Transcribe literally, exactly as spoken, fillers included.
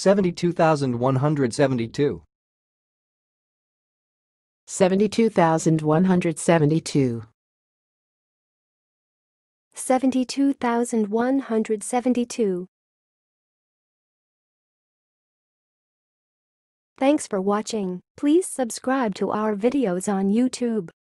seventy-two thousand one hundred seventy-two. seventy-two thousand one hundred seventy-two. seventy-two thousand one hundred seventy-two. Thanks for watching. Please subscribe to our videos on YouTube.